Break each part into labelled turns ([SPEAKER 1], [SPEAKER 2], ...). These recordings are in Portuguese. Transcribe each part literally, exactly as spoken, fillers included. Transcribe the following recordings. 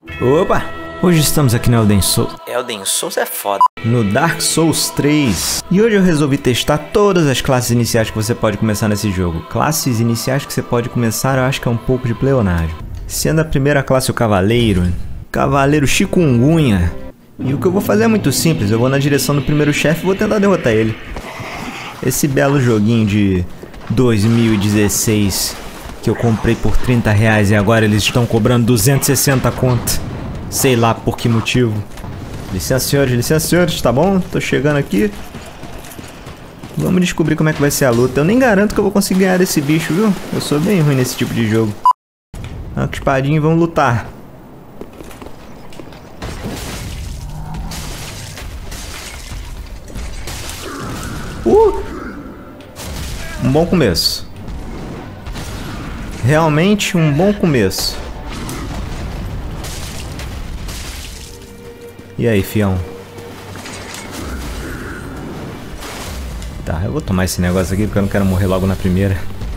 [SPEAKER 1] Opa! Hoje estamos aqui no Elden Souls.
[SPEAKER 2] Elden Souls é foda.
[SPEAKER 1] No Dark Souls três. E hoje eu resolvi testar todas as classes iniciais que você pode começar nesse jogo. Classes iniciais que você pode começar, eu acho que é um pouco de pleonagem. Sendo a primeira classe o Cavaleiro. Cavaleiro Chikungunya. E o que eu vou fazer é muito simples. Eu vou na direção do primeiro chefe e vou tentar derrotar ele. Esse belo joguinho de dois mil e dezesseis que eu comprei por trinta reais e agora eles estão cobrando duzentos e sessenta conto. Sei lá por que motivo. Licença, senhores, licença, senhores, tá bom? Tô chegando aqui. Vamos descobrir como é que vai ser a luta. Eu nem garanto que eu vou conseguir ganhar desse bicho, viu? Eu sou bem ruim nesse tipo de jogo. Arco, espadinha e vamos lutar. Uh! Um bom começo. Realmente um bom começo. E aí, fião? Tá, eu vou tomar esse negócio aqui porque eu não quero morrer logo na primeira.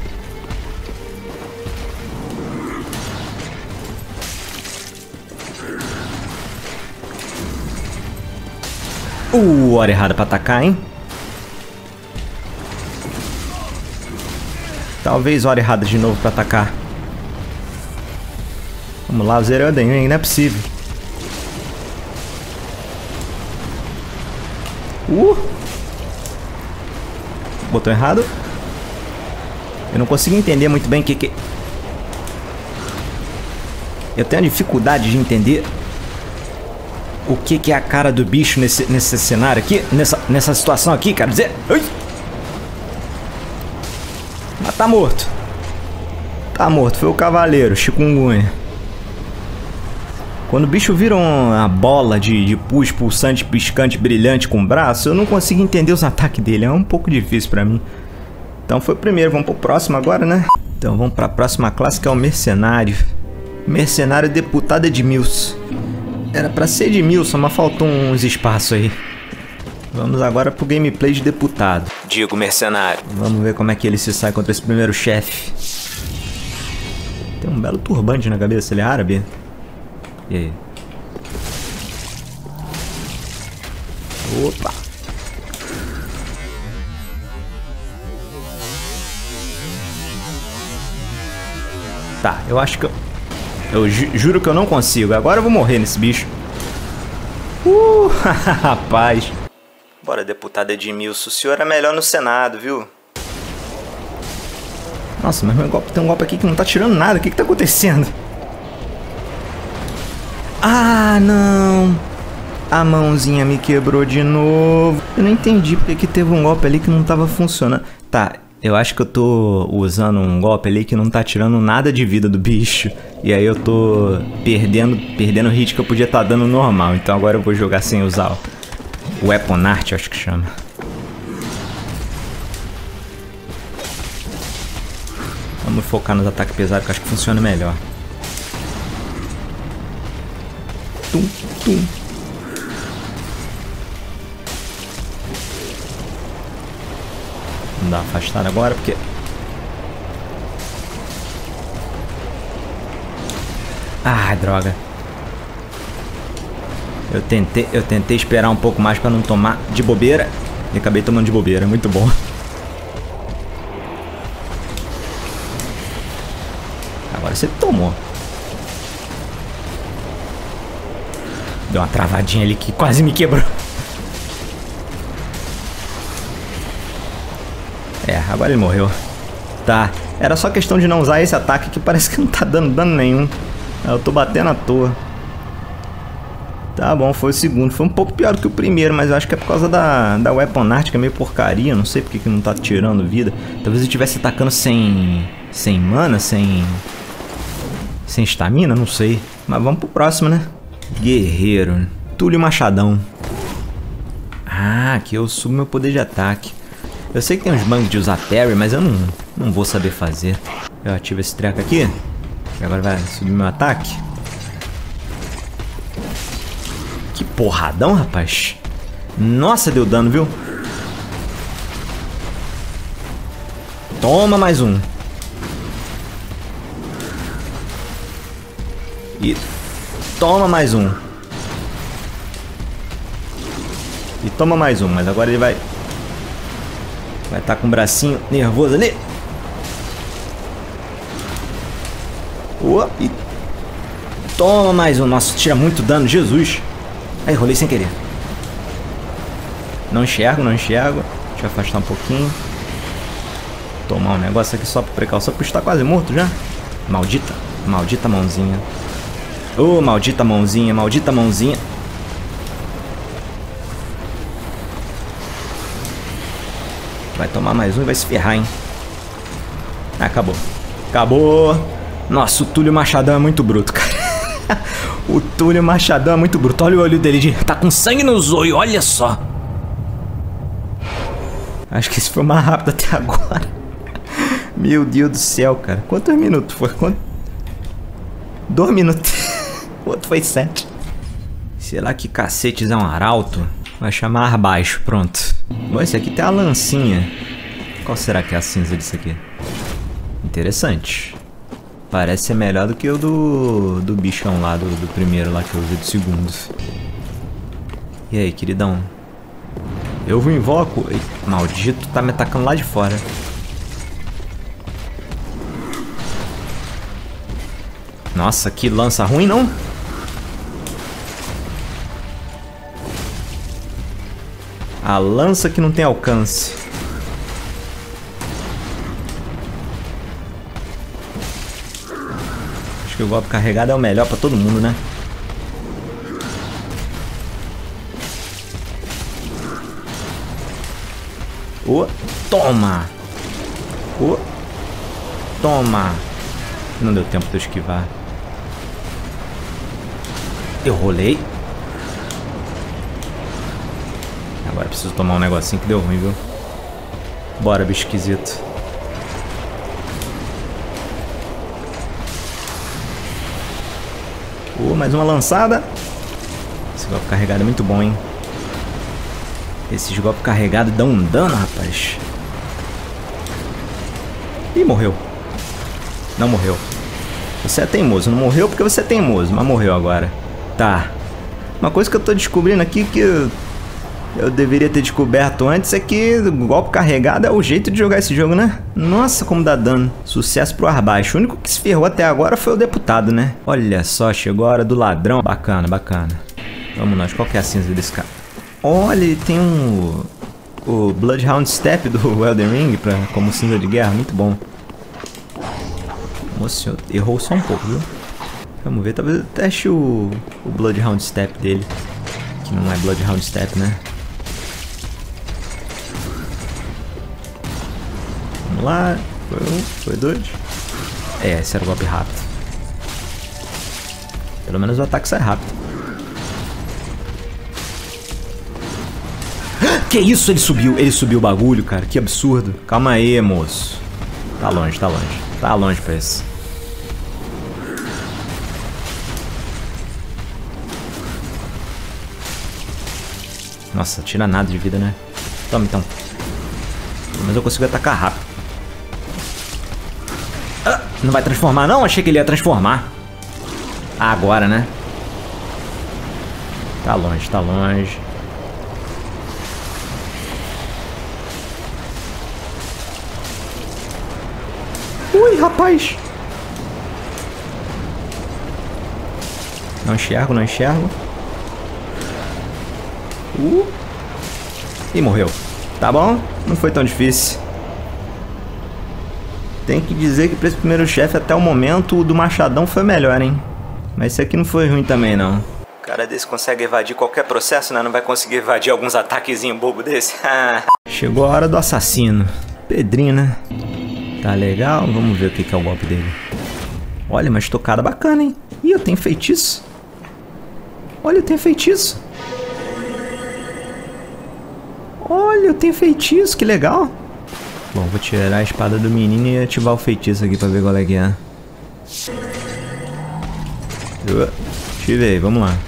[SPEAKER 1] Uh, hora errada pra atacar, hein? Talvez hora errada de novo pra atacar. Vamos lá, zerei o Elden Ring, não é possível. Uh! Botão errado. Eu não consigo entender muito bem o que que... Eu tenho dificuldade de entender o que que é a cara do bicho nesse, nesse cenário aqui, nessa, nessa situação aqui, quero dizer... Ui! Mas tá morto. Tá morto, foi o Cavaleiro, Chikungunya. Quando o bicho vira uma bola de, de pus pulsante, piscante, brilhante com o braço, eu não consigo entender os ataques dele, é um pouco difícil pra mim. Então foi o primeiro, vamos pro próximo agora, né? Então vamos pra próxima classe que é o Mercenário. Mercenário Deputado Edmilson. Era pra ser Edmilson, mas faltou uns espaços aí. Vamos agora pro gameplay de Deputado.
[SPEAKER 2] Digo, mercenário.
[SPEAKER 1] Vamos ver como é que ele se sai contra esse primeiro chefe. Tem um belo turbante na cabeça, ele é árabe? E aí? Opa! Tá, eu acho que eu... Eu ju juro que eu não consigo. Agora eu vou morrer nesse bicho. Uh, rapaz.
[SPEAKER 2] Bora, deputado Edmilson. O senhor é melhor no Senado, viu?
[SPEAKER 1] Nossa, mas meu golpe, tem um golpe aqui que não tá tirando nada. O que que tá acontecendo? Ah, não. A mãozinha me quebrou de novo. Eu não entendi porque que teve um golpe ali que não tava funcionando. Tá, eu acho que eu tô usando um golpe ali que não tá tirando nada de vida do bicho. E aí eu tô perdendo, perdendo o hit que eu podia estar dando normal. Então agora eu vou jogar sem usar o Weapon Art, acho que chama. Vamos focar nos ataques pesados que eu acho que funciona melhor. Tum, tum. Vamos dar uma afastada agora porque... Ah, droga. Eu tentei, eu tentei esperar um pouco mais pra não tomar de bobeira. E acabei tomando de bobeira, muito bom. Agora você tomou. Deu uma travadinha ali que quase me quebrou. É, agora ele morreu. Tá, era só questão de não usar esse ataque que parece que não tá dando dano nenhum. Eu tô batendo à toa. Tá bom, foi o segundo. Foi um pouco pior do que o primeiro, mas eu acho que é por causa da, da Weapon Art, que é meio porcaria. Não sei porque que não tá tirando vida. Talvez eu estivesse atacando sem... Sem mana, sem... Sem estamina, não sei. Mas vamos pro próximo, né? Guerreiro. Túlio Machadão. Ah, aqui eu subo meu poder de ataque. Eu sei que tem uns bugs de usar parry, mas eu não, não vou saber fazer. Eu ativo esse treco aqui. E agora vai subir meu ataque. Que porradão, rapaz. Nossa, deu dano, viu? Toma mais um. E toma mais um. E toma mais um, mas agora ele vai... Vai estar com o bracinho nervoso ali. Uou, e toma mais um. Nossa, tira muito dano, Jesus. Aí, rolei sem querer. Não enxergo, não enxergo. Deixa eu afastar um pouquinho. Tomar um negócio aqui só por precaução, porque está quase morto já. Maldita, maldita mãozinha. Ô, oh, maldita mãozinha, maldita mãozinha. Vai tomar mais um e vai se ferrar, hein. Ah, acabou. Acabou. Nossa, o Túlio Machadão é muito bruto, cara. O Túlio Machadão é muito bruto. Olha o olho dele, de... tá com sangue nos olhos, olha só. Acho que esse foi o mais rápido até agora. Meu Deus do céu, cara. Quantos minutos foi? Quanto? Dois minutos. O outro foi sete. Sei lá que cacetes é um arauto. Vai chamar baixo, pronto. Bom, esse aqui tem a lancinha. Qual será que é a cinza disso aqui? Interessante. Parece ser melhor do que o do, do bichão lá, do, do primeiro lá que eu usei do segundo. E aí, queridão? Eu vou invoco. Ei, maldito, tá me atacando lá de fora. Nossa, que lança ruim, não? A lança que não tem alcance. Acho que o golpe carregado é o melhor pra todo mundo, né? Oh, toma! Oh, toma! Não deu tempo de eu esquivar. Eu rolei. Agora preciso tomar um negocinho que deu ruim, viu? Bora, bicho esquisito. Oh, mais uma lançada. Esse golpe carregado é muito bom, hein? Esses golpes carregados dão um dano, rapaz. Ih, morreu. Não morreu. Você é teimoso. Não morreu porque você é teimoso, mas morreu agora. Tá. Uma coisa que eu tô descobrindo aqui que eu, eu deveria ter descoberto antes é que o golpe carregado é o jeito de jogar esse jogo, né? Nossa, como dá dano. Sucesso pro ar baixo. O único que se ferrou até agora foi o deputado, né? Olha só, chegou a hora do ladrão. Bacana, bacana. Vamos nós. Qual que é a cinza desse cara? Olha, ele tem um... o Bloodhound Step do Elden Ring pra, como cinza de guerra. Muito bom. Nossa, errou só um pouco, viu? Vamos ver, talvez eu teste o, o Bloodhound Step dele. Que não é Bloodhound Step, né? Vamos lá. Foi um, foi dois. É, esse era o golpe rápido. Pelo menos o ataque sai rápido. Que isso? Ele subiu, ele subiu o bagulho, cara. Que absurdo. Calma aí, moço. Tá longe, tá longe. Tá longe pra esse. Nossa, tira nada de vida, né? Toma, então. Mas eu consigo atacar rápido. Ah, não vai transformar, não? Achei que ele ia transformar. Ah, agora, né? Tá longe, tá longe. Ui, rapaz. Não enxergo, não enxergo. Uh. E morreu. Tá bom? Não foi tão difícil. Tem que dizer que pra esse primeiro chefe, até o momento, o do machadão foi melhor, hein? Mas esse aqui não foi ruim também, não.
[SPEAKER 2] O cara desse consegue evadir qualquer processo, né? Não vai conseguir evadir alguns ataquezinhos bobo desse.
[SPEAKER 1] Chegou a hora do assassino. Pedrinho, né? Tá legal, vamos ver o que, que é o golpe dele. Olha, uma estocada bacana, hein? Ih, eu tenho feitiço. Olha, eu tenho feitiço. Olha, eu tenho feitiço, que legal. Bom, vou tirar a espada do menino e ativar o feitiço aqui pra ver qual é que é. Ativei, vamos lá.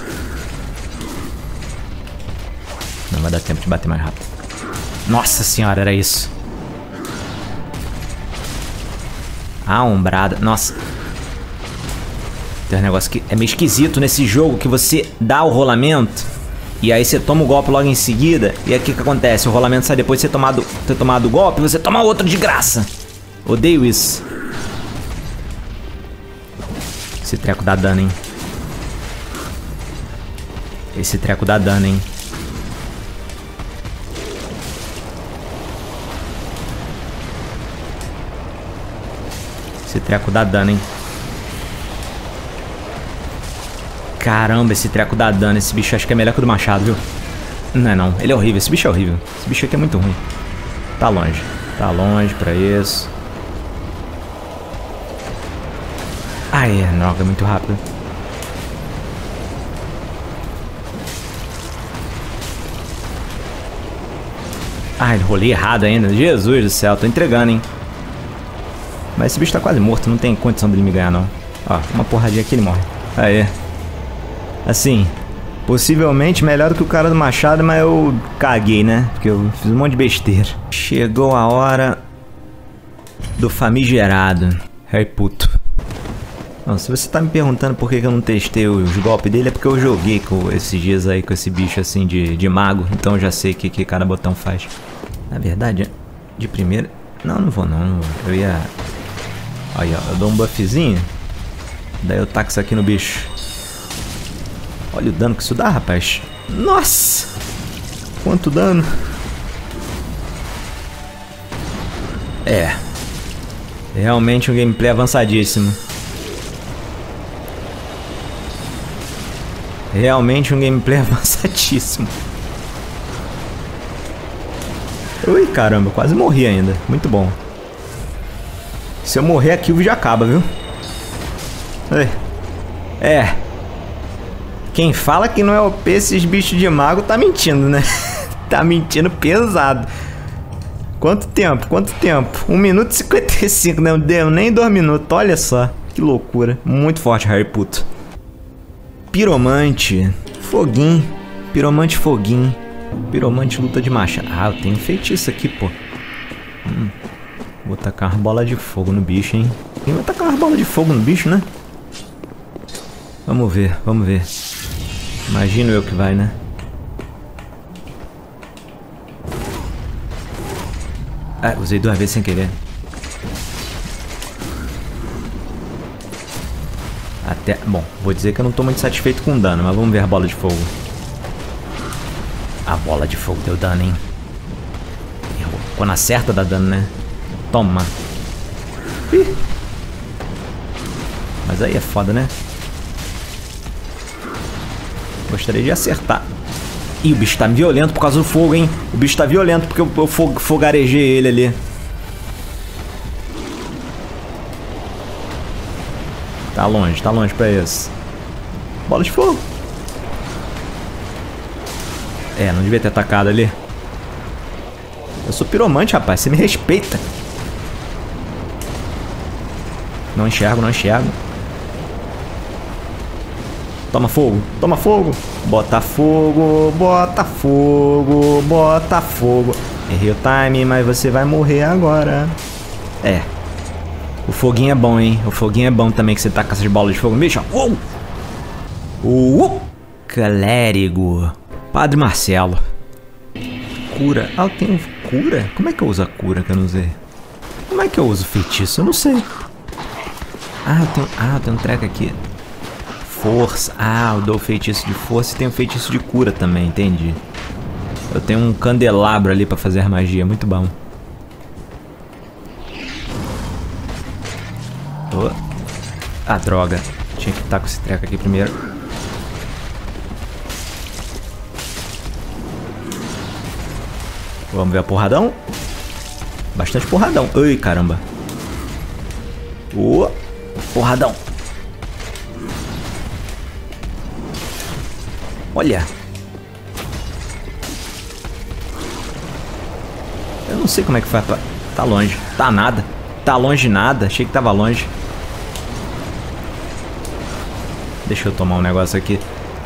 [SPEAKER 1] Não vai dar tempo de bater mais rápido. Nossa senhora, era isso. A ombrada. Nossa. Tem um negócio que é meio esquisito nesse jogo, que você dá o rolamento e aí você toma o golpe logo em seguida. E aí o que que acontece? O rolamento sai depois de você tomado, ter tomado o golpe, você toma outro de graça. Odeio isso. Esse treco dá dano, hein? Esse treco dá dano, hein? Esse treco dá dano, hein? Caramba, esse treco dá dano. Esse bicho acho que é melhor que o do machado, viu? Não é não, ele é horrível. Esse bicho é horrível. Esse bicho aqui é muito ruim. Tá longe. Tá longe pra isso. Ai, é, droga, é muito rápido. Ai, rolei errado ainda. Jesus do céu, tô entregando, hein? Mas esse bicho tá quase morto, não tem condição dele me ganhar, não. Ó, uma porradinha aqui ele morre. Aê. Assim, possivelmente melhor do que o cara do machado, mas eu caguei, né? Porque eu fiz um monte de besteira. Chegou a hora do famigerado Harry puto. Não, se você tá me perguntando por que que eu não testei os golpes dele, é porque eu joguei com esses dias aí com esse bicho assim de, de mago. Então eu já sei o que, que cada botão faz. Na verdade, de primeira... Não, não vou não, não vou. Eu ia... Aí, ó, eu dou um buffzinho. Daí eu taco isso aqui no bicho. Olha o dano que isso dá, rapaz. Nossa! Quanto dano. É. Realmente um gameplay avançadíssimo. Realmente um gameplay avançadíssimo. Ui, caramba, quase morri ainda. Muito bom. Se eu morrer aqui, o vídeo acaba, viu? É. É. Quem fala que não é O P esses bichos de mago tá mentindo, né? Tá mentindo pesado. Quanto tempo? Quanto tempo? um minuto e cinquenta e cinco, não deu nem dois minutos. Olha só. Que loucura. Muito forte, Harry puto. Piromante. Foguinho. Piromante foguinho. Piromante luta de machado. Ah, eu tenho um feitiço aqui, pô. Hum. Vou tacar uma bola de fogo no bicho, hein? Quem vai tacar uma bola de fogo no bicho, né? Vamos ver, vamos ver. Imagino eu que vai, né? Ah, usei duas vezes sem querer. Até... Bom, vou dizer que eu não tô muito satisfeito com o dano, mas vamos ver a bola de fogo. A bola de fogo deu dano, hein? Errou. Quando acerta dá dano, né? Toma. Ih. Mas aí é foda, né? Gostaria de acertar. Ih, o bicho tá violento por causa do fogo, hein? O bicho tá violento porque eu, eu fog fogarejei ele ali. Tá longe, tá longe pra isso. Bola de fogo. É, não devia ter atacado ali. Eu sou piromante, rapaz. Você me respeita. Não enxergo, não enxergo. Toma fogo, toma fogo. Bota fogo, bota fogo, bota fogo. Errei o time, mas você vai morrer agora. É. O foguinho é bom, hein? O foguinho é bom também, que você tá com essas bolas de fogo. Bicho, ó. Uou! Uou! Clérigo. Padre Marcelo. Cura. Ah, eu tenho cura? Como é que eu uso a cura que eu não usei? Como é que eu uso feitiço? Eu não sei. Ah, eu tenho, ah, eu tenho um treco aqui. Força. Ah, eu dou feitiço de força e tenho feitiço de cura também, entendi. Eu tenho um candelabro ali pra fazer magia, muito bom. Oh. Ah, droga. Tinha que estar com esse treco aqui primeiro. Vamos ver a porradão. Bastante porradão. Ai, caramba. Oh. Porradão. Olha. Eu não sei como é que faz pra... Tá longe. Tá nada. Tá longe nada. Achei que tava longe. Deixa eu tomar um negócio aqui.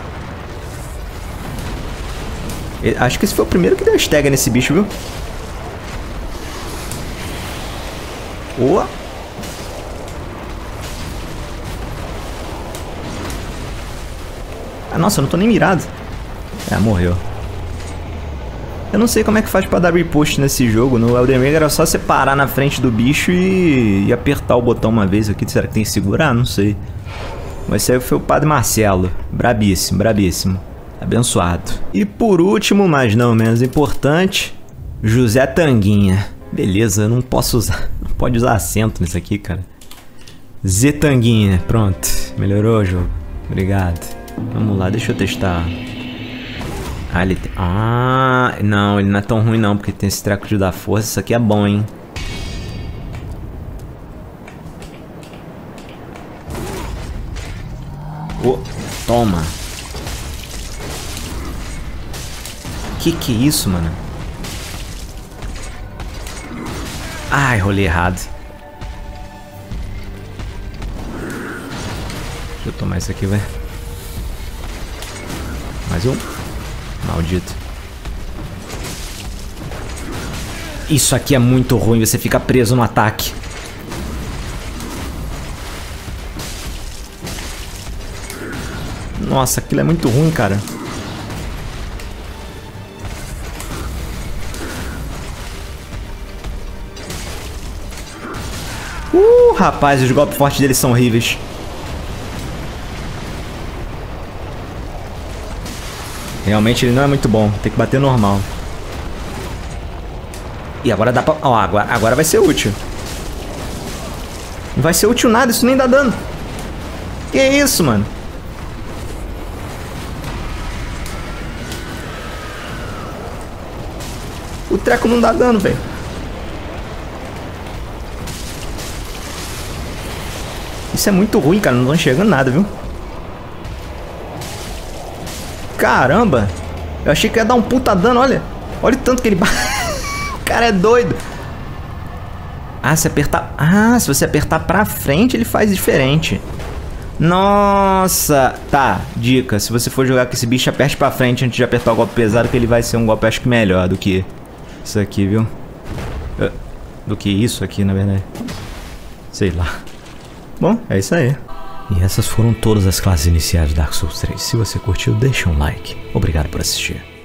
[SPEAKER 1] Eu acho que esse foi o primeiro que deu stag nesse bicho, viu? Boa. Ah, nossa, eu não tô nem mirado. É, morreu. Eu não sei como é que faz pra dar repost nesse jogo. No Elden Ring era só você parar na frente do bicho e, e apertar o botão uma vez aqui. Será que tem que segurar? Não sei. Mas esse aí foi o Padre Marcelo. Brabíssimo, brabíssimo. Abençoado. E por último, mas não menos importante, José Tanguinha. Beleza, eu não posso usar. Não pode usar acento nisso aqui, cara. Zé Tanguinha. Pronto. Melhorou o jogo. Obrigado. Vamos lá, deixa eu testar. Ah, ele tem... Ah, não, ele não é tão ruim não, porque tem esse treco de dar força. Isso aqui é bom, hein? Oh, toma. Que que é isso, mano? Ai, rolei errado. Deixa eu tomar isso aqui, velho. Mais um. Maldito. Isso aqui é muito ruim, você fica preso no ataque. Nossa, aquilo é muito ruim, cara. Uh, rapaz, os golpes fortes deles são horríveis. Realmente ele não é muito bom, tem que bater normal. E agora dá pra... Ó, agora, agora vai ser útil. Não vai ser útil nada, isso nem dá dano. Que isso, mano? O treco não dá dano, velho. Isso é muito ruim, cara, não tô enxergando nada, viu? Caramba! Eu achei que ia dar um puta dano, olha. Olha o tanto que ele bate. O cara é doido. Ah, se apertar... Ah, se você apertar pra frente, ele faz diferente. Nossa! Tá, dica. Se você for jogar com esse bicho, aperte pra frente antes de apertar o golpe pesado, que ele vai ser um golpe, acho que melhor do que isso aqui, viu? Do que isso aqui, na verdade. Sei lá. Bom, é isso aí. E essas foram todas as classes iniciais de Dark Souls três. Se você curtiu, deixa um like. Obrigado por assistir.